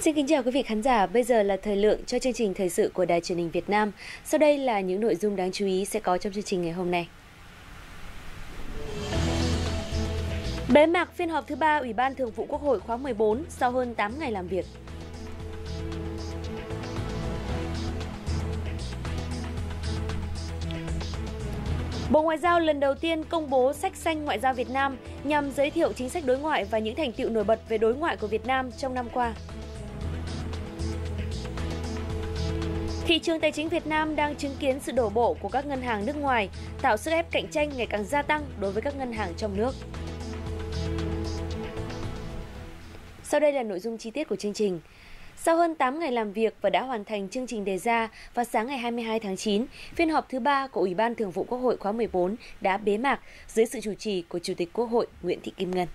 Xin kính chào quý vị khán giả, bây giờ là thời lượng cho chương trình thời sự của Đài Truyền hình Việt Nam. Sau đây là những nội dung đáng chú ý sẽ có trong chương trình ngày hôm nay. Bế mạc phiên họp thứ 3 Ủy ban Thường vụ Quốc hội khóa 14 sau hơn 8 ngày làm việc. Bộ Ngoại giao lần đầu tiên công bố sách xanh ngoại giao Việt Nam nhằm giới thiệu chính sách đối ngoại và những thành tựu nổi bật về đối ngoại của Việt Nam trong năm qua. Thị trường tài chính Việt Nam đang chứng kiến sự đổ bộ của các ngân hàng nước ngoài, tạo sức ép cạnh tranh ngày càng gia tăng đối với các ngân hàng trong nước. Sau đây là nội dung chi tiết của chương trình. Sau hơn 8 ngày làm việc và đã hoàn thành chương trình đề ra, vào sáng ngày 22 tháng 9, phiên họp thứ 3 của Ủy ban Thường vụ Quốc hội khóa 14 đã bế mạc dưới sự chủ trì của Chủ tịch Quốc hội Nguyễn Thị Kim Ngân.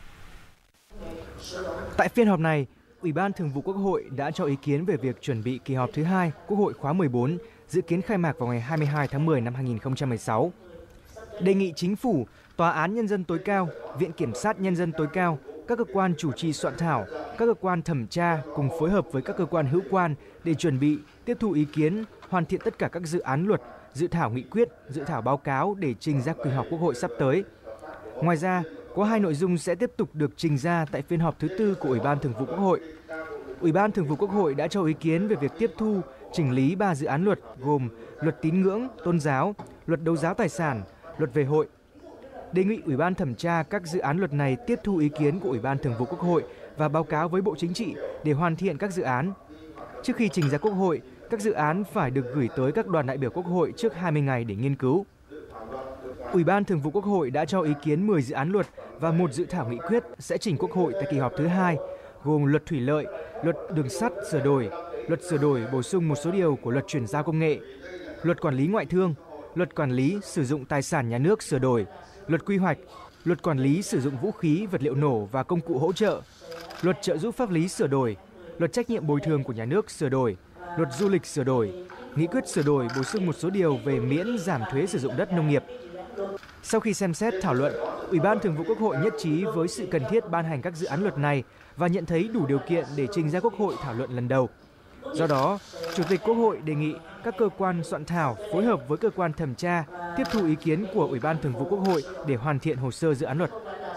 Tại phiên họp này, Ủy ban Thường vụ Quốc hội đã cho ý kiến về việc chuẩn bị kỳ họp thứ 2 Quốc hội khóa 14, dự kiến khai mạc vào ngày 22 tháng 10 năm 2016. Đề nghị Chính phủ, Tòa án Nhân dân tối cao, Viện Kiểm sát Nhân dân tối cao, các cơ quan chủ trì soạn thảo, các cơ quan thẩm tra cùng phối hợp với các cơ quan hữu quan để chuẩn bị, tiếp thu ý kiến, hoàn thiện tất cả các dự án luật, dự thảo nghị quyết, dự thảo báo cáo để trình ra kỳ họp Quốc hội sắp tới. Ngoài ra, có 2 nội dung sẽ tiếp tục được trình ra tại phiên họp thứ 4 của Ủy ban Thường vụ Quốc hội. Ủy ban Thường vụ Quốc hội đã cho ý kiến về việc tiếp thu, chỉnh lý 3 dự án luật gồm Luật Tín ngưỡng, Tôn giáo, Luật Đấu giá tài sản, Luật về hội. Đề nghị Ủy ban thẩm tra các dự án luật này tiếp thu ý kiến của Ủy ban Thường vụ Quốc hội và báo cáo với Bộ Chính trị để hoàn thiện các dự án. Trước khi trình ra Quốc hội, các dự án phải được gửi tới các đoàn đại biểu Quốc hội trước 20 ngày để nghiên cứu. Ủy ban Thường vụ Quốc hội đã cho ý kiến 10 dự án luật và 1 dự thảo nghị quyết sẽ trình Quốc hội tại kỳ họp thứ 2, gồm Luật Thủy lợi, Luật Đường sắt sửa đổi bổ sung một số điều của Luật Chuyển giao công nghệ, Luật Quản lý ngoại thương, Luật Quản lý sử dụng tài sản nhà nước sửa đổi, Luật Quy hoạch, Luật Quản lý sử dụng vũ khí, vật liệu nổ và công cụ hỗ trợ, Luật trợ giúp pháp lý sửa đổi, Luật trách nhiệm bồi thường của nhà nước sửa đổi, Luật Du lịch sửa đổi, Nghị quyết sửa đổi bổ sung một số điều về miễn giảm thuế sử dụng đất nông nghiệp. Sau khi xem xét thảo luận, Ủy ban Thường vụ Quốc hội nhất trí với sự cần thiết ban hành các dự án luật này và nhận thấy đủ điều kiện để trình ra Quốc hội thảo luận lần đầu. Do đó, Chủ tịch Quốc hội đề nghị các cơ quan soạn thảo phối hợp với cơ quan thẩm tra tiếp thu ý kiến của Ủy ban Thường vụ Quốc hội để hoàn thiện hồ sơ dự án luật.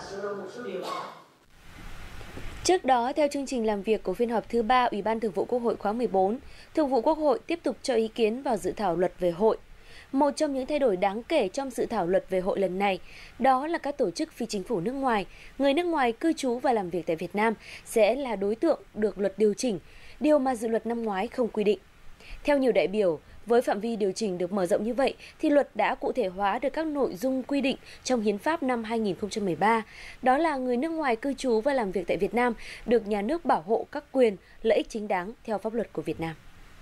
Trước đó, theo chương trình làm việc của phiên họp thứ 3 Ủy ban Thường vụ Quốc hội khóa 14, Thường vụ Quốc hội tiếp tục cho ý kiến vào dự thảo luật về hội. Một trong những thay đổi đáng kể trong dự thảo luật về hội lần này, đó là các tổ chức phi chính phủ nước ngoài, người nước ngoài cư trú và làm việc tại Việt Nam sẽ là đối tượng được luật điều chỉnh, điều mà dự luật năm ngoái không quy định. Theo nhiều đại biểu, với phạm vi điều chỉnh được mở rộng như vậy thì luật đã cụ thể hóa được các nội dung quy định trong Hiến pháp năm 2013, đó là người nước ngoài cư trú và làm việc tại Việt Nam được nhà nước bảo hộ các quyền, lợi ích chính đáng theo pháp luật của Việt Nam.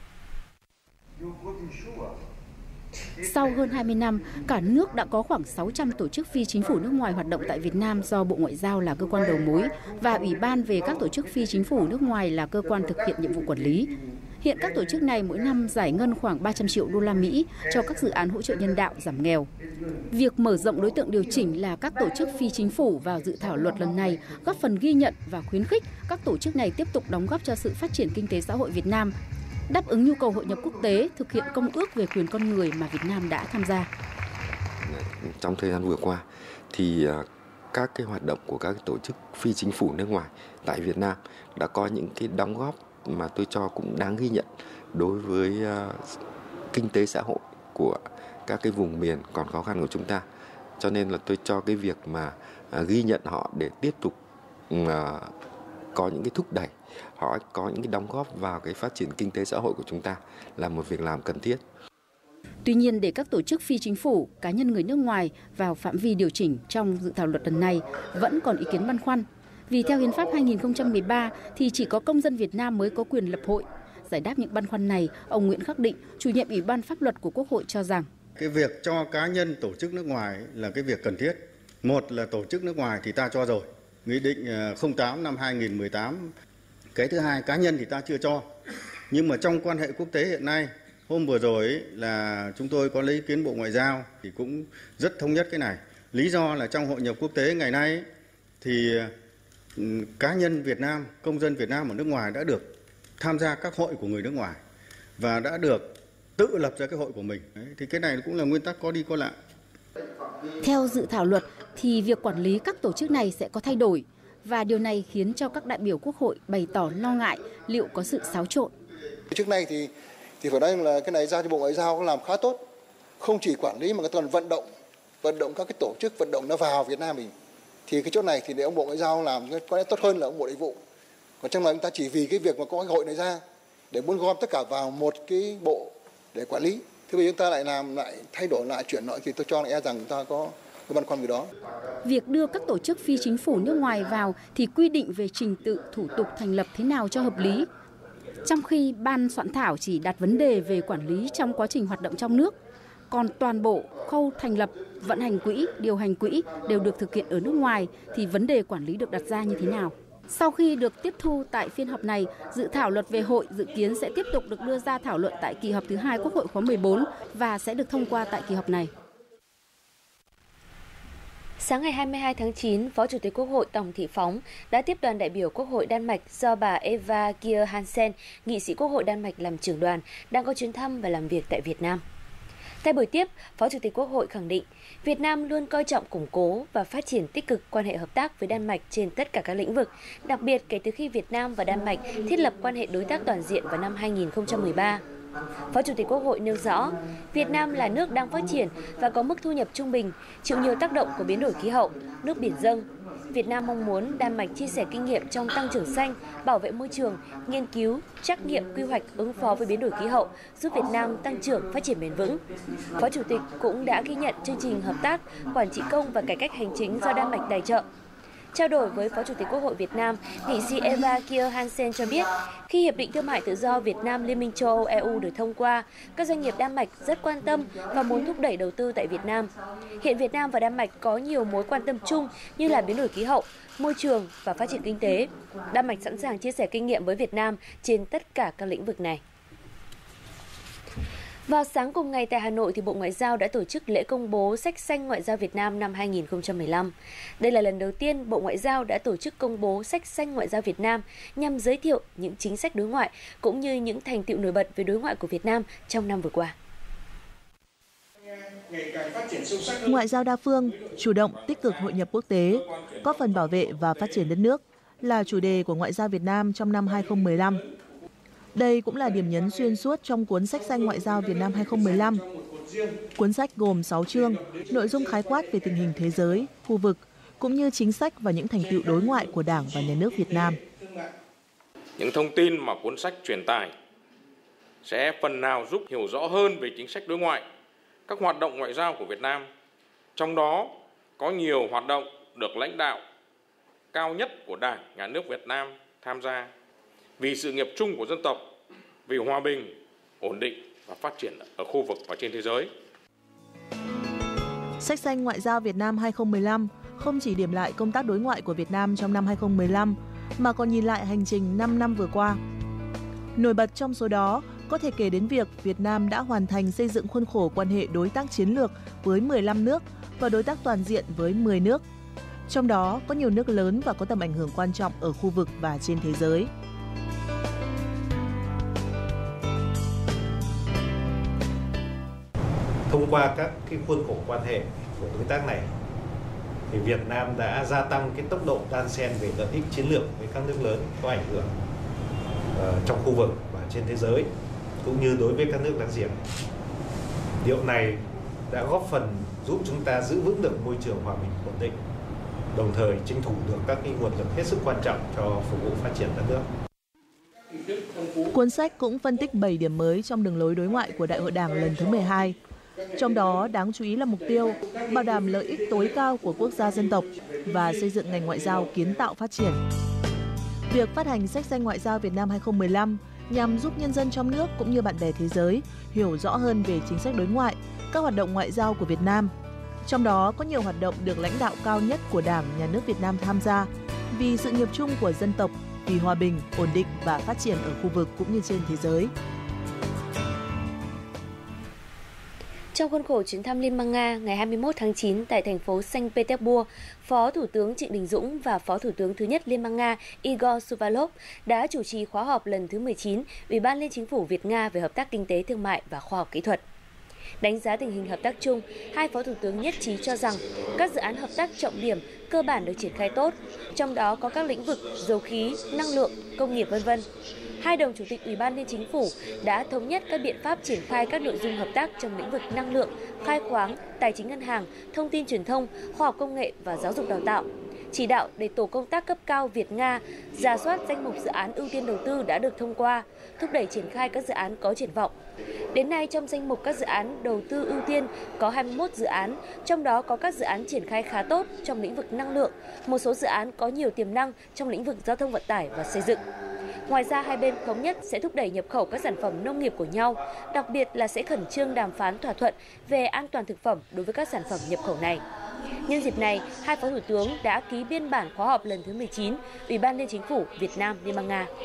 Sau hơn 20 năm, cả nước đã có khoảng 600 tổ chức phi chính phủ nước ngoài hoạt động tại Việt Nam do Bộ Ngoại giao là cơ quan đầu mối và Ủy ban về các tổ chức phi chính phủ nước ngoài là cơ quan thực hiện nhiệm vụ quản lý. Hiện các tổ chức này mỗi năm giải ngân khoảng 300 triệu đô la Mỹ cho các dự án hỗ trợ nhân đạo, giảm nghèo. Việc mở rộng đối tượng điều chỉnh là các tổ chức phi chính phủ vào dự thảo luật lần này góp phần ghi nhận và khuyến khích các tổ chức này tiếp tục đóng góp cho sự phát triển kinh tế xã hội Việt Nam, đáp ứng nhu cầu hội nhập quốc tế, thực hiện công ước về quyền con người mà Việt Nam đã tham gia. Trong thời gian vừa qua thì các cái hoạt động của các tổ chức phi chính phủ nước ngoài tại Việt Nam đã có những cái đóng góp mà tôi cho cũng đáng ghi nhận đối với kinh tế xã hội của các cái vùng miền còn khó khăn của chúng ta. Cho nên là tôi cho cái việc mà ghi nhận họ để tiếp tục có những cái thúc đẩy, họ có những cái đóng góp vào cái phát triển kinh tế xã hội của chúng ta là một việc làm cần thiết. Tuy nhiên, để các tổ chức phi chính phủ, cá nhân người nước ngoài vào phạm vi điều chỉnh trong dự thảo luật lần này vẫn còn ý kiến băn khoăn. Vì theo Hiến pháp 2013 thì chỉ có công dân Việt Nam mới có quyền lập hội. Giải đáp những băn khoăn này, ông Nguyễn Khắc Định, chủ nhiệm Ủy ban Pháp luật của Quốc hội cho rằng cái việc cho cá nhân tổ chức nước ngoài là cái việc cần thiết. Một là tổ chức nước ngoài thì ta cho rồi, Nghị định 08 năm 2018. Cái thứ hai, cá nhân thì ta chưa cho. Nhưng mà trong quan hệ quốc tế hiện nay, hôm vừa rồi là chúng tôi có lấy ý kiến Bộ Ngoại giao thì cũng rất thống nhất cái này. Lý do là trong hội nhập quốc tế ngày nay thì cá nhân Việt Nam, công dân Việt Nam ở nước ngoài đã được tham gia các hội của người nước ngoài và đã được tự lập ra cái hội của mình. Đấy, thì cái này cũng là nguyên tắc có đi có lại. Theo dự thảo luật thì việc quản lý các tổ chức này sẽ có thay đổi và điều này khiến cho các đại biểu Quốc hội bày tỏ lo ngại liệu có sự xáo trộn. Trước nay thì phải nói là cái này giao cho Bộ Ngoại giao làm khá tốt, không chỉ quản lý mà còn vận động các cái tổ chức, vận động nó vào Việt Nam mình. Thì cái chỗ này thì để ông Bộ Ngoại giao làm có lẽ tốt hơn là ông Bộ Nội vụ. Còn trong này chúng ta chỉ vì cái việc mà có cái hội này ra để muốn gom tất cả vào một cái bộ để quản lý. Thế bây giờ chúng ta lại thay đổi lại chuyển lại thì tôi cho là rằng chúng ta có cái băn khoăn gì đó. Việc đưa các tổ chức phi chính phủ nước ngoài vào thì quy định về trình tự thủ tục thành lập thế nào cho hợp lý. Trong khi ban soạn thảo chỉ đặt vấn đề về quản lý trong quá trình hoạt động trong nước, còn toàn bộ khâu thành lập, vận hành quỹ, điều hành quỹ đều được thực hiện ở nước ngoài thì vấn đề quản lý được đặt ra như thế nào? Sau khi được tiếp thu tại phiên họp này, dự thảo luật về hội dự kiến sẽ tiếp tục được đưa ra thảo luận tại kỳ họp thứ 2 Quốc hội khóa 14 và sẽ được thông qua tại kỳ họp này. Sáng ngày 22 tháng 9, Phó Chủ tịch Quốc hội Tòng Thị Phóng đã tiếp đoàn đại biểu Quốc hội Đan Mạch do bà Eva Kjer Hansen, nghị sĩ Quốc hội Đan Mạch làm trưởng đoàn, đang có chuyến thăm và làm việc tại Việt Nam. Tại buổi tiếp, Phó Chủ tịch Quốc hội khẳng định Việt Nam luôn coi trọng củng cố và phát triển tích cực quan hệ hợp tác với Đan Mạch trên tất cả các lĩnh vực, đặc biệt kể từ khi Việt Nam và Đan Mạch thiết lập quan hệ đối tác toàn diện vào năm 2013. Phó Chủ tịch Quốc hội nêu rõ, Việt Nam là nước đang phát triển và có mức thu nhập trung bình, chịu nhiều tác động của biến đổi khí hậu, nước biển dâng. Việt Nam mong muốn Đan Mạch chia sẻ kinh nghiệm trong tăng trưởng xanh, bảo vệ môi trường, nghiên cứu, trắc nghiệm quy hoạch ứng phó với biến đổi khí hậu, giúp Việt Nam tăng trưởng phát triển bền vững. Phó Chủ tịch cũng đã ghi nhận chương trình hợp tác, quản trị công và cải cách hành chính do Đan Mạch tài trợ. Trao đổi với Phó Chủ tịch Quốc hội Việt Nam, nghị sĩ Eva Kjer Hansen cho biết, khi Hiệp định Thương mại Tự do Việt Nam Liên minh châu Âu EU được thông qua, các doanh nghiệp Đan Mạch rất quan tâm và muốn thúc đẩy đầu tư tại Việt Nam. Hiện Việt Nam và Đan Mạch có nhiều mối quan tâm chung như là biến đổi khí hậu, môi trường và phát triển kinh tế. Đan Mạch sẵn sàng chia sẻ kinh nghiệm với Việt Nam trên tất cả các lĩnh vực này. Vào sáng cùng ngày tại Hà Nội, thì Bộ Ngoại giao đã tổ chức lễ công bố Sách xanh Ngoại giao Việt Nam năm 2015. Đây là lần đầu tiên Bộ Ngoại giao đã tổ chức công bố Sách xanh Ngoại giao Việt Nam nhằm giới thiệu những chính sách đối ngoại cũng như những thành tựu nổi bật về đối ngoại của Việt Nam trong năm vừa qua. Ngoại giao đa phương, chủ động, tích cực hội nhập quốc tế, góp phần bảo vệ và phát triển đất nước là chủ đề của Ngoại giao Việt Nam trong năm 2015. Đây cũng là điểm nhấn xuyên suốt trong cuốn Sách xanh Ngoại giao Việt Nam 2015. Cuốn sách gồm 6 chương, nội dung khái quát về tình hình thế giới, khu vực, cũng như chính sách và những thành tựu đối ngoại của Đảng và Nhà nước Việt Nam. Những thông tin mà cuốn sách truyền tải sẽ phần nào giúp hiểu rõ hơn về chính sách đối ngoại, các hoạt động ngoại giao của Việt Nam. Trong đó có nhiều hoạt động được lãnh đạo cao nhất của Đảng, Nhà nước Việt Nam tham gia vì sự nghiệp chung của dân tộc, vì hòa bình, ổn định và phát triển ở khu vực và trên thế giới. Sách xanh Ngoại giao Việt Nam 2015 không chỉ điểm lại công tác đối ngoại của Việt Nam trong năm 2015, mà còn nhìn lại hành trình 5 năm vừa qua. Nổi bật trong số đó, có thể kể đến việc Việt Nam đã hoàn thành xây dựng khuôn khổ quan hệ đối tác chiến lược với 15 nước và đối tác toàn diện với 10 nước. Trong đó có nhiều nước lớn và có tầm ảnh hưởng quan trọng ở khu vực và trên thế giới. Thông qua các cái khuôn khổ quan hệ của đối tác này, thì Việt Nam đã gia tăng cái tốc độ đan xen về lợi ích chiến lược với các nước lớn có ảnh hưởng trong khu vực và trên thế giới, cũng như đối với các nước láng giềng. Điều này đã góp phần giúp chúng ta giữ vững được môi trường hòa bình ổn định, đồng thời tranh thủ được các cái nguồn lực hết sức quan trọng cho phục vụ phát triển đất nước. Cuốn sách cũng phân tích 7 điểm mới trong đường lối đối ngoại của Đại hội Đảng lần thứ 12. Trong đó đáng chú ý là mục tiêu bảo đảm lợi ích tối cao của quốc gia dân tộc và xây dựng ngành ngoại giao kiến tạo phát triển. Việc phát hành Sách xanh Ngoại giao Việt Nam 2015 nhằm giúp nhân dân trong nước cũng như bạn bè thế giới hiểu rõ hơn về chính sách đối ngoại, các hoạt động ngoại giao của Việt Nam. Trong đó có nhiều hoạt động được lãnh đạo cao nhất của Đảng, Nhà nước Việt Nam tham gia vì sự nghiệp chung của dân tộc, vì hòa bình, ổn định và phát triển ở khu vực cũng như trên thế giới. Trong khuôn khổ chuyến thăm Liên bang Nga ngày 21 tháng 9 tại thành phố Saint Petersburg, Phó Thủ tướng Trịnh Đình Dũng và Phó Thủ tướng thứ nhất Liên bang Nga Igor Suvalov đã chủ trì khóa họp lần thứ 19 Ủy ban Liên Chính phủ Việt-Nga về hợp tác kinh tế, thương mại và khoa học kỹ thuật. Đánh giá tình hình hợp tác chung, hai Phó Thủ tướng nhất trí cho rằng các dự án hợp tác trọng điểm cơ bản được triển khai tốt, trong đó có các lĩnh vực dầu khí, năng lượng, công nghiệp v.v. Hai đồng chủ tịch Ủy ban Liên Chính phủ đã thống nhất các biện pháp triển khai các nội dung hợp tác trong lĩnh vực năng lượng, khai khoáng, tài chính ngân hàng, thông tin truyền thông, khoa học công nghệ và giáo dục đào tạo. Chỉ đạo để tổ công tác cấp cao Việt-Nga rà soát danh mục dự án ưu tiên đầu tư đã được thông qua, thúc đẩy triển khai các dự án có triển vọng. Đến nay, trong danh mục các dự án đầu tư ưu tiên có 21 dự án, trong đó có các dự án triển khai khá tốt trong lĩnh vực năng lượng, một số dự án có nhiều tiềm năng trong lĩnh vực giao thông vận tải và xây dựng. Ngoài ra, hai bên thống nhất sẽ thúc đẩy nhập khẩu các sản phẩm nông nghiệp của nhau, đặc biệt là sẽ khẩn trương đàm phán thỏa thuận về an toàn thực phẩm đối với các sản phẩm nhập khẩu này. Nhân dịp này, hai Phó Thủ tướng đã ký biên bản khóa họp lần thứ 19 Ủy ban Liên Chính phủ Việt Nam Liên bang Nga.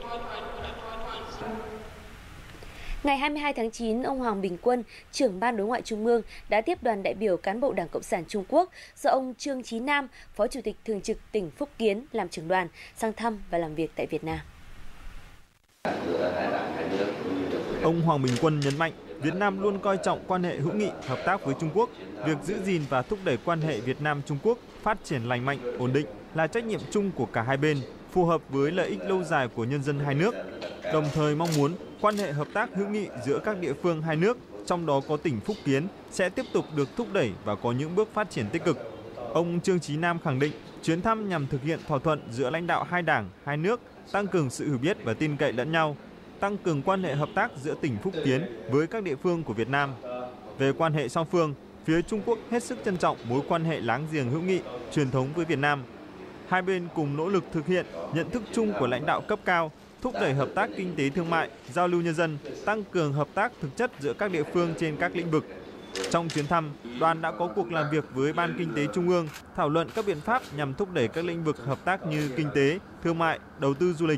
Ngày 22 tháng 9, ông Hoàng Bình Quân, trưởng Ban Đối ngoại Trung ương, đã tiếp đoàn đại biểu cán bộ Đảng Cộng sản Trung Quốc do ông Trương Chí Nam, Phó Chủ tịch Thường trực tỉnh Phúc Kiến làm trưởng đoàn sang thăm và làm việc tại Việt Nam. Ông Hoàng Bình Quân nhấn mạnh, Việt Nam luôn coi trọng quan hệ hữu nghị, hợp tác với Trung Quốc. Việc giữ gìn và thúc đẩy quan hệ Việt Nam-Trung Quốc phát triển lành mạnh, ổn định là trách nhiệm chung của cả hai bên, phù hợp với lợi ích lâu dài của nhân dân hai nước. Đồng thời mong muốn quan hệ hợp tác hữu nghị giữa các địa phương hai nước, trong đó có tỉnh Phúc Kiến, sẽ tiếp tục được thúc đẩy và có những bước phát triển tích cực. Ông Trương Chí Nam khẳng định, chuyến thăm nhằm thực hiện thỏa thuận giữa lãnh đạo hai đảng, hai nước, tăng cường sự hiểu biết và tin cậy lẫn nhau, tăng cường quan hệ hợp tác giữa tỉnh Phúc Kiến với các địa phương của Việt Nam. Về quan hệ song phương, phía Trung Quốc hết sức trân trọng mối quan hệ láng giềng hữu nghị, truyền thống với Việt Nam. Hai bên cùng nỗ lực thực hiện nhận thức chung của lãnh đạo cấp cao, thúc đẩy hợp tác kinh tế thương mại, giao lưu nhân dân, tăng cường hợp tác thực chất giữa các địa phương trên các lĩnh vực. Trong chuyến thăm, đoàn đã có cuộc làm việc với Ban Kinh tế Trung ương, thảo luận các biện pháp nhằm thúc đẩy các lĩnh vực hợp tác như kinh tế, thương mại, đầu tư du lịch.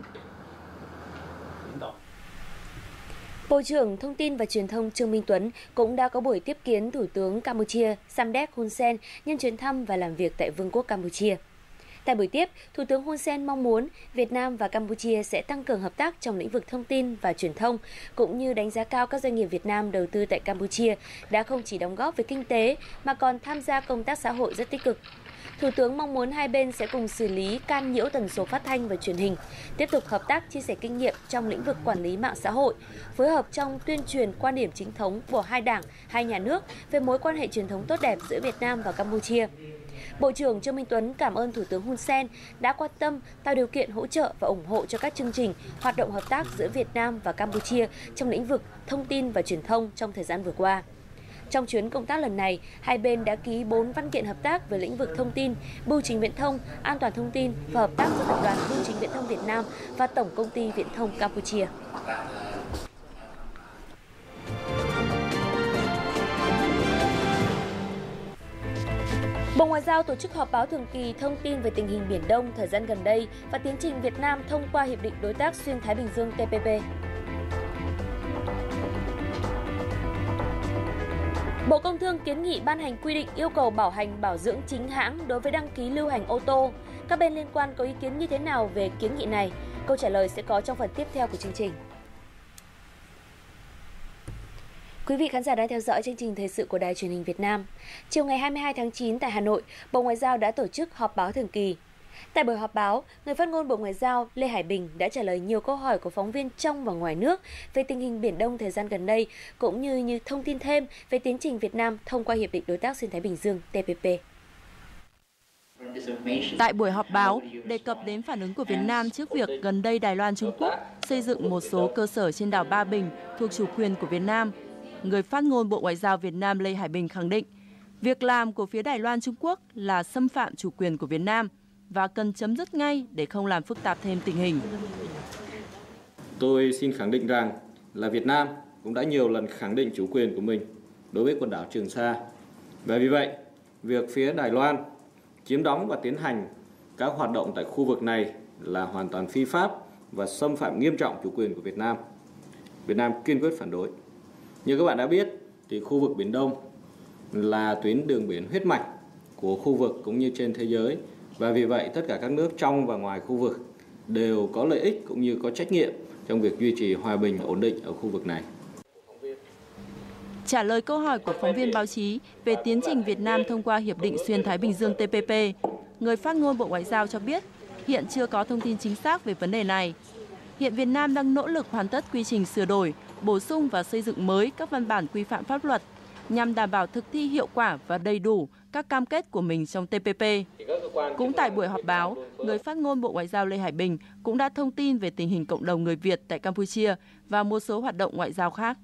Bộ trưởng Thông tin và Truyền thông Trương Minh Tuấn cũng đã có buổi tiếp kiến Thủ tướng Campuchia Samdech Hun Sen nhân chuyến thăm và làm việc tại Vương quốc Campuchia. Tại buổi tiếp, Thủ tướng Hun Sen mong muốn Việt Nam và Campuchia sẽ tăng cường hợp tác trong lĩnh vực thông tin và truyền thông, cũng như đánh giá cao các doanh nghiệp Việt Nam đầu tư tại Campuchia đã không chỉ đóng góp về kinh tế mà còn tham gia công tác xã hội rất tích cực. Thủ tướng mong muốn hai bên sẽ cùng xử lý can nhiễu tần số phát thanh và truyền hình, tiếp tục hợp tác chia sẻ kinh nghiệm trong lĩnh vực quản lý mạng xã hội, phối hợp trong tuyên truyền quan điểm chính thống của hai đảng, hai nhà nước về mối quan hệ truyền thống tốt đẹp giữa Việt Nam và Campuchia. Bộ trưởng Trương Minh Tuấn cảm ơn Thủ tướng Hun Sen đã quan tâm, tạo điều kiện hỗ trợ và ủng hộ cho các chương trình, hoạt động hợp tác giữa Việt Nam và Campuchia trong lĩnh vực thông tin và truyền thông trong thời gian vừa qua. Trong chuyến công tác lần này, hai bên đã ký 4 văn kiện hợp tác về lĩnh vực thông tin, bưu chính viễn thông, an toàn thông tin và hợp tác giữa Tập đoàn Bưu chính Viễn thông Việt Nam và Tổng công ty Viễn thông Campuchia. Bộ Ngoại giao tổ chức họp báo thường kỳ thông tin về tình hình Biển Đông thời gian gần đây và tiến trình Việt Nam thông qua Hiệp định Đối tác Xuyên Thái Bình Dương TPP. Bộ Công Thương kiến nghị ban hành quy định yêu cầu bảo hành bảo dưỡng chính hãng đối với đăng ký lưu hành ô tô. Các bên liên quan có ý kiến như thế nào về kiến nghị này? Câu trả lời sẽ có trong phần tiếp theo của chương trình. Quý vị khán giả đang theo dõi chương trình thời sự của Đài Truyền hình Việt Nam. Chiều ngày 22 tháng 9 tại Hà Nội, Bộ Ngoại giao đã tổ chức họp báo thường kỳ. Tại buổi họp báo, người phát ngôn Bộ Ngoại giao Lê Hải Bình đã trả lời nhiều câu hỏi của phóng viên trong và ngoài nước về tình hình Biển Đông thời gian gần đây, cũng như thông tin thêm về tiến trình Việt Nam thông qua Hiệp định Đối tác Xuyên Thái Bình Dương TPP. Tại buổi họp báo, đề cập đến phản ứng của Việt Nam trước việc gần đây Đài Loan Trung Quốc xây dựng một số cơ sở trên đảo Ba Bình thuộc chủ quyền của Việt Nam, người phát ngôn Bộ Ngoại giao Việt Nam Lê Hải Bình khẳng định, việc làm của phía Đài Loan Trung Quốc là xâm phạm chủ quyền của Việt Nam và cần chấm dứt ngay để không làm phức tạp thêm tình hình. Tôi xin khẳng định rằng là Việt Nam cũng đã nhiều lần khẳng định chủ quyền của mình đối với quần đảo Trường Sa. Và vì vậy, việc phía Đài Loan chiếm đóng và tiến hành các hoạt động tại khu vực này là hoàn toàn phi pháp và xâm phạm nghiêm trọng chủ quyền của Việt Nam. Việt Nam kiên quyết phản đối. Như các bạn đã biết, thì khu vực Biển Đông là tuyến đường biển huyết mạch của khu vực cũng như trên thế giới. Và vì vậy, tất cả các nước trong và ngoài khu vực đều có lợi ích cũng như có trách nhiệm trong việc duy trì hòa bình ổn định ở khu vực này. Trả lời câu hỏi của phóng viên báo chí về tiến trình Việt Nam thông qua Hiệp định Xuyên Thái Bình Dương TPP, người phát ngôn Bộ Ngoại giao cho biết hiện chưa có thông tin chính xác về vấn đề này. Hiện Việt Nam đang nỗ lực hoàn tất quy trình sửa đổi, bổ sung và xây dựng mới các văn bản quy phạm pháp luật nhằm đảm bảo thực thi hiệu quả và đầy đủ các cam kết của mình trong TPP. Cũng tại buổi họp báo, người phát ngôn Bộ Ngoại giao Lê Hải Bình cũng đã thông tin về tình hình cộng đồng người Việt tại Campuchia và một số hoạt động ngoại giao khác.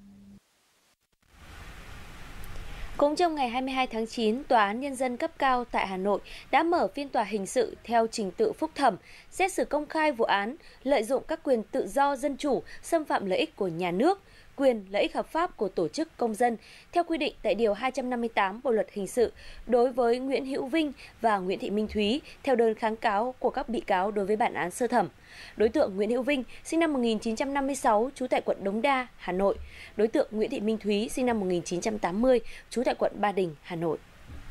Cũng trong ngày 22 tháng 9, Tòa án Nhân dân cấp cao tại Hà Nội đã mở phiên tòa hình sự theo trình tự phúc thẩm, xét xử công khai vụ án lợi dụng các quyền tự do dân chủ, xâm phạm lợi ích của nhà nước, quyền lợi ích hợp pháp của tổ chức công dân theo quy định tại Điều 258 Bộ Luật Hình sự đối với Nguyễn Hữu Vinh và Nguyễn Thị Minh Thúy theo đơn kháng cáo của các bị cáo đối với bản án sơ thẩm. Đối tượng Nguyễn Hữu Vinh, sinh năm 1956, trú tại quận Đống Đa, Hà Nội. Đối tượng Nguyễn Thị Minh Thúy, sinh năm 1980, trú tại quận Ba Đình, Hà Nội.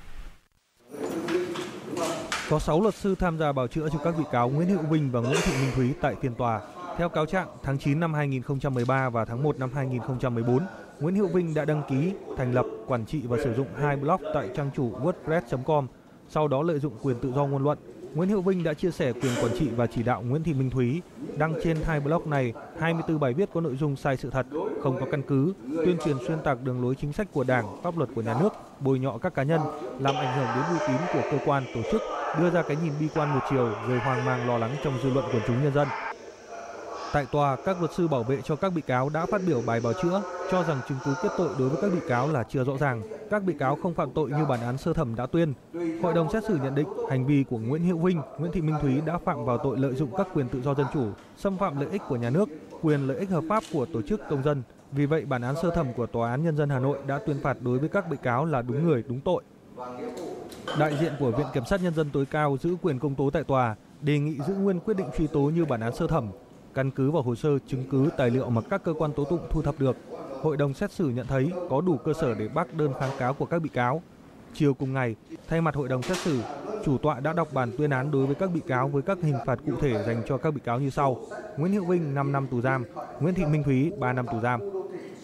Có 6 luật sư tham gia bào chữa cho các bị cáo Nguyễn Hữu Vinh và Nguyễn Thị Minh Thúy tại phiên tòa. Theo cáo trạng, tháng 9 năm 2013 và tháng 1 năm 2014, Nguyễn Hữu Vinh đã đăng ký, thành lập, quản trị và sử dụng 2 blog tại trang chủ wordpress.com. Sau đó lợi dụng quyền tự do ngôn luận, Nguyễn Hữu Vinh đã chia sẻ quyền quản trị và chỉ đạo Nguyễn Thị Minh Thúy đăng trên 2 blog này 24 bài viết có nội dung sai sự thật, không có căn cứ, tuyên truyền xuyên tạc đường lối chính sách của Đảng, pháp luật của nhà nước, bôi nhọ các cá nhân, làm ảnh hưởng đến uy tín của cơ quan, tổ chức, đưa ra cái nhìn bi quan một chiều, gây hoang mang lo lắng trong dư luận quần chúng nhân dân. Tại tòa, các luật sư bảo vệ cho các bị cáo đã phát biểu bài bào chữa, cho rằng chứng cứ kết tội đối với các bị cáo là chưa rõ ràng, các bị cáo không phạm tội như bản án sơ thẩm đã tuyên. Hội đồng xét xử nhận định hành vi của Nguyễn Hữu Vinh, Nguyễn Thị Minh Thúy đã phạm vào tội lợi dụng các quyền tự do dân chủ, xâm phạm lợi ích của nhà nước, quyền lợi ích hợp pháp của tổ chức công dân. Vì vậy, bản án sơ thẩm của Tòa án Nhân dân Hà Nội đã tuyên phạt đối với các bị cáo là đúng người, đúng tội. Đại diện của Viện Kiểm sát Nhân dân tối cao giữ quyền công tố tại tòa, đề nghị giữ nguyên quyết định truy tố như bản án sơ thẩm. Căn cứ vào hồ sơ, chứng cứ, tài liệu mà các cơ quan tố tụng thu thập được, hội đồng xét xử nhận thấy có đủ cơ sở để bác đơn kháng cáo của các bị cáo. Chiều cùng ngày, thay mặt hội đồng xét xử, chủ tọa đã đọc bản tuyên án đối với các bị cáo với các hình phạt cụ thể dành cho các bị cáo như sau: Nguyễn Hữu Vinh 5 năm tù giam, Nguyễn Thị Minh Thúy 3 năm tù giam.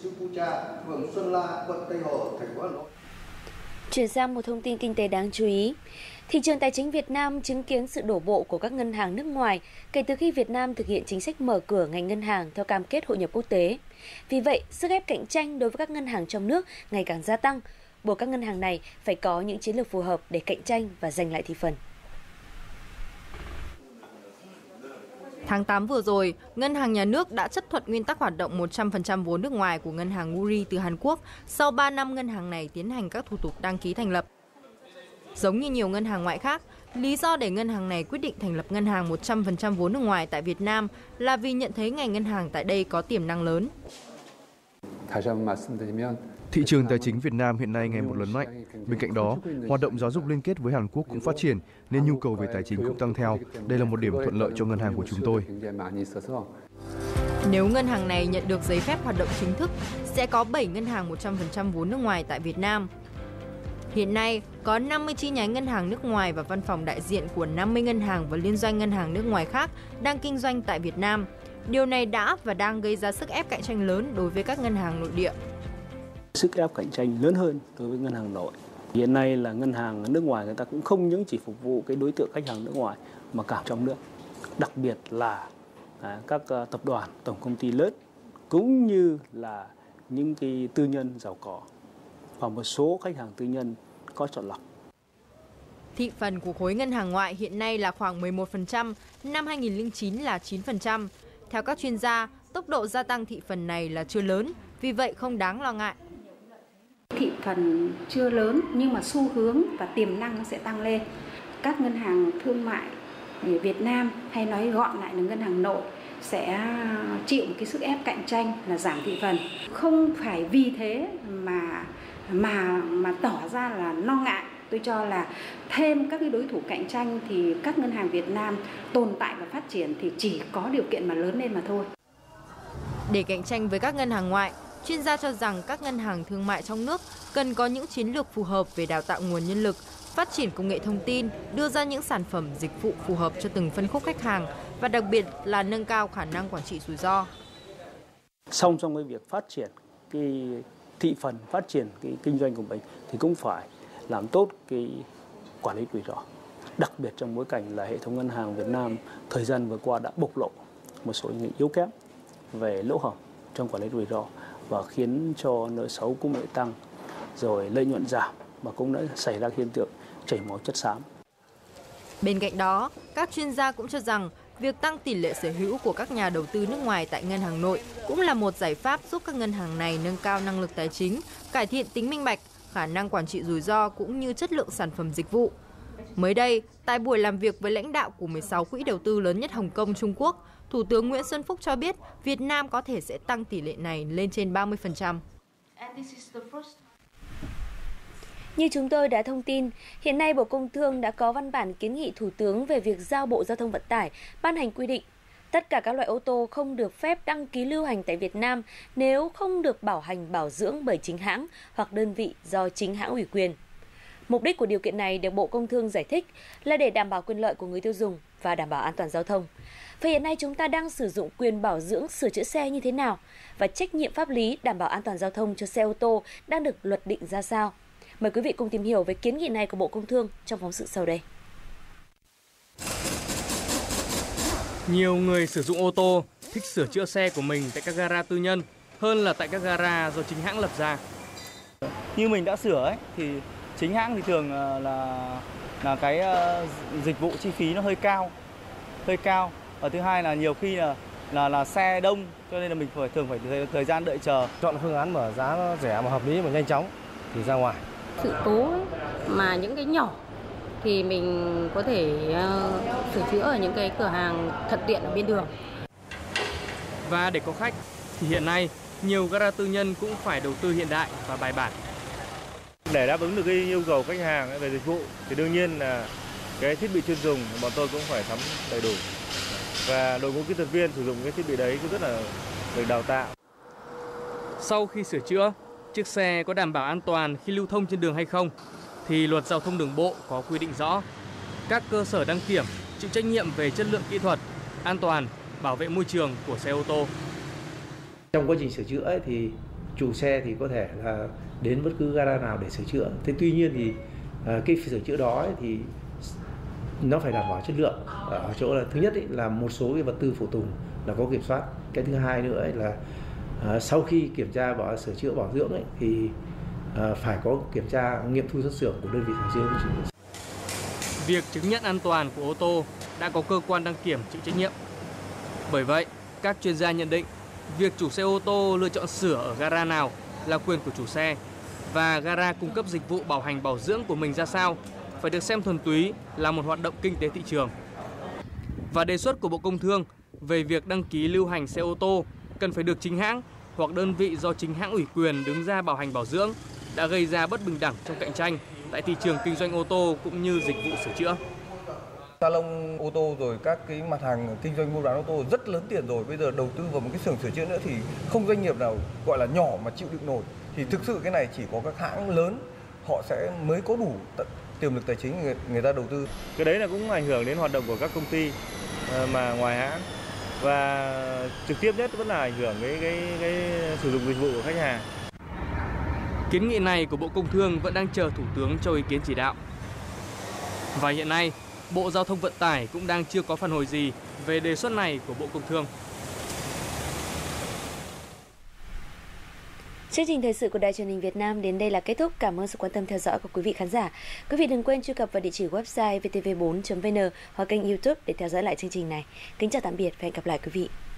Chuyển sang một thông tin kinh tế đáng chú ý. Thị trường tài chính Việt Nam chứng kiến sự đổ bộ của các ngân hàng nước ngoài kể từ khi Việt Nam thực hiện chính sách mở cửa ngành ngân hàng theo cam kết hội nhập quốc tế. Vì vậy, sức ép cạnh tranh đối với các ngân hàng trong nước ngày càng gia tăng, buộc các ngân hàng này phải có những chiến lược phù hợp để cạnh tranh và giành lại thị phần. Tháng 8 vừa rồi, Ngân hàng Nhà nước đã chấp thuận nguyên tắc hoạt động 100% vốn nước ngoài của ngân hàng Woori từ Hàn Quốc sau 3 năm ngân hàng này tiến hành các thủ tục đăng ký thành lập. Giống như nhiều ngân hàng ngoại khác, lý do để ngân hàng này quyết định thành lập ngân hàng 100% vốn nước ngoài tại Việt Nam là vì nhận thấy ngành ngân hàng tại đây có tiềm năng lớn. Thị trường tài chính Việt Nam hiện nay ngày một lớn mạnh. Bên cạnh đó, hoạt động giáo dục liên kết với Hàn Quốc cũng phát triển, nên nhu cầu về tài chính cũng tăng theo. Đây là một điểm thuận lợi cho ngân hàng của chúng tôi. Nếu ngân hàng này nhận được giấy phép hoạt động chính thức, sẽ có 7 ngân hàng 100% vốn nước ngoài tại Việt Nam. Hiện nay, có 50 chi nhánh ngân hàng nước ngoài và văn phòng đại diện của 50 ngân hàng và liên doanh ngân hàng nước ngoài khác đang kinh doanh tại Việt Nam. Điều này đã và đang gây ra sức ép cạnh tranh lớn đối với các ngân hàng nội địa. Sức ép cạnh tranh lớn hơn đối với ngân hàng nội. Hiện nay là ngân hàng nước ngoài người ta cũng không những chỉ phục vụ cái đối tượng khách hàng nước ngoài mà cả trong nước. Đặc biệt là các tập đoàn, tổng công ty lớn cũng như là những cái tư nhân giàu có và một số khách hàng tư nhân có chọn lọc. Thị phần của khối ngân hàng ngoại hiện nay là khoảng 11%, năm 2009 là 9%. Theo các chuyên gia, tốc độ gia tăng thị phần này là chưa lớn, vì vậy không đáng lo ngại. Thị phần chưa lớn nhưng mà xu hướng và tiềm năng sẽ tăng lên. Các ngân hàng thương mại Việt Nam hay nói gọn lại là ngân hàng nội sẽ chịu một cái sức ép cạnh tranh là giảm thị phần. Không phải vì thế mà tỏ ra là lo ngại. Tôi cho là thêm các cái đối thủ cạnh tranh thì các ngân hàng Việt Nam tồn tại và phát triển thì chỉ có điều kiện mà lớn lên mà thôi. Để cạnh tranh với các ngân hàng ngoại, chuyên gia cho rằng các ngân hàng thương mại trong nước cần có những chiến lược phù hợp về đào tạo nguồn nhân lực, phát triển công nghệ thông tin, đưa ra những sản phẩm dịch vụ phù hợp cho từng phân khúc khách hàng và đặc biệt là nâng cao khả năng quản trị rủi ro. Song song với việc phát triển cái thị phần, phát triển cái kinh doanh của mình thì cũng phải làm tốt cái quản lý rủi ro. Đặc biệt trong bối cảnh là hệ thống ngân hàng Việt Nam thời gian vừa qua đã bộc lộ một số những yếu kém về lỗ hổng trong quản lý rủi ro và khiến cho nợ xấu cũng bị tăng, rồi lợi nhuận giảm và cũng đã xảy ra hiện tượng chảy máu chất xám. Bên cạnh đó, các chuyên gia cũng cho rằng việc tăng tỷ lệ sở hữu của các nhà đầu tư nước ngoài tại ngân hàng nội cũng là một giải pháp giúp các ngân hàng này nâng cao năng lực tài chính, cải thiện tính minh bạch, khả năng quản trị rủi ro cũng như chất lượng sản phẩm dịch vụ. Mới đây, tại buổi làm việc với lãnh đạo của 16 quỹ đầu tư lớn nhất Hồng Kông, Trung Quốc, Thủ tướng Nguyễn Xuân Phúc cho biết Việt Nam có thể sẽ tăng tỷ lệ này lên trên 30%. Như chúng tôi đã thông tin, hiện nay Bộ Công Thương đã có văn bản kiến nghị Thủ tướng về việc giao Bộ Giao thông Vận tải ban hành quy định tất cả các loại ô tô không được phép đăng ký lưu hành tại Việt Nam nếu không được bảo hành bảo dưỡng bởi chính hãng hoặc đơn vị do chính hãng ủy quyền. Mục đích của điều kiện này được Bộ Công Thương giải thích là để đảm bảo quyền lợi của người tiêu dùng và đảm bảo an toàn giao thông. Vậy hiện nay chúng ta đang sử dụng quyền bảo dưỡng sửa chữa xe như thế nào? Và trách nhiệm pháp lý đảm bảo an toàn giao thông cho xe ô tô đang được luật định ra sao? Mời quý vị cùng tìm hiểu về kiến nghị này của Bộ Công Thương trong phóng sự sau đây. Nhiều người sử dụng ô tô thích sửa chữa xe của mình tại các gara tư nhân hơn là tại các gara do chính hãng lập ra. Như mình đã sửa ấy, thì chính hãng thì thường là cái dịch vụ chi phí nó hơi cao. Và thứ hai là nhiều khi là xe đông cho nên là mình thường phải thời gian đợi chờ. Chọn phương án mà giá nó rẻ mà hợp lý mà nhanh chóng thì ra ngoài. Sự cố ấy, mà những cái nhỏ thì mình có thể sửa chữa ở những cái cửa hàng thuận tiện ở bên đường. Và để có khách thì hiện nay nhiều gara tư nhân cũng phải đầu tư hiện đại và bài bản. Để đáp ứng được cái yêu cầu khách hàng về dịch vụ thì đương nhiên là cái thiết bị chuyên dùng bọn tôi cũng phải sắm đầy đủ. Và đội ngũ kỹ thuật viên sử dụng cái thiết bị đấy cũng rất là được đào tạo. Sau khi sửa chữa, chiếc xe có đảm bảo an toàn khi lưu thông trên đường hay không thì Luật Giao thông Đường bộ có quy định rõ. Các cơ sở đăng kiểm chịu trách nhiệm về chất lượng kỹ thuật, an toàn, bảo vệ môi trường của xe ô tô. Trong quá trình sửa chữa ấy, thì chủ xe thì có thể là đến bất cứ gara nào để sửa chữa. Thế tuy nhiên thì cái sửa chữa đó ấy, thì nó phải đảm bảo chất lượng. Ở chỗ là thứ nhất ấy, là một số cái vật tư phụ tùng là có kiểm soát. Cái thứ hai nữa ấy là sau khi kiểm tra và sửa chữa bảo dưỡng ấy, thì phải có kiểm tra nghiệm thu xuất xưởng của đơn vị sản xuất. Việc chứng nhận an toàn của ô tô đã có cơ quan đăng kiểm chịu trách nhiệm. Bởi vậy, các chuyên gia nhận định việc chủ xe ô tô lựa chọn sửa ở gara nào là quyền của chủ xe và gara cung cấp dịch vụ bảo hành bảo dưỡng của mình ra sao phải được xem thuần túy là một hoạt động kinh tế thị trường. Và đề xuất của Bộ Công Thương về việc đăng ký lưu hành xe ô tô cần phải được chính hãng hoặc đơn vị do chính hãng ủy quyền đứng ra bảo hành bảo dưỡng đã gây ra bất bình đẳng trong cạnh tranh tại thị trường kinh doanh ô tô cũng như dịch vụ sửa chữa. Salon ô tô rồi các cái mặt hàng kinh doanh mua bán ô tô rất lớn tiền rồi, bây giờ đầu tư vào một cái xưởng sửa chữa nữa thì không doanh nghiệp nào gọi là nhỏ mà chịu đựng nổi. Thì thực sự cái này chỉ có các hãng lớn họ sẽ mới có đủ tiềm lực tài chính người ta đầu tư. Cái đấy là cũng ảnh hưởng đến hoạt động của các công ty mà ngoài hãng, và trực tiếp nhất vẫn là ảnh hưởng cái sử dụng dịch vụ của khách hàng. Kiến nghị này của Bộ Công Thương vẫn đang chờ Thủ tướng cho ý kiến chỉ đạo. Và hiện nay, Bộ Giao thông Vận tải cũng đang chưa có phản hồi gì về đề xuất này của Bộ Công Thương. Chương trình thời sự của Đài Truyền hình Việt Nam đến đây là kết thúc. Cảm ơn sự quan tâm theo dõi của quý vị khán giả. Quý vị đừng quên truy cập vào địa chỉ website vtv4.vn hoặc kênh YouTube để theo dõi lại chương trình này. Kính chào tạm biệt và hẹn gặp lại quý vị.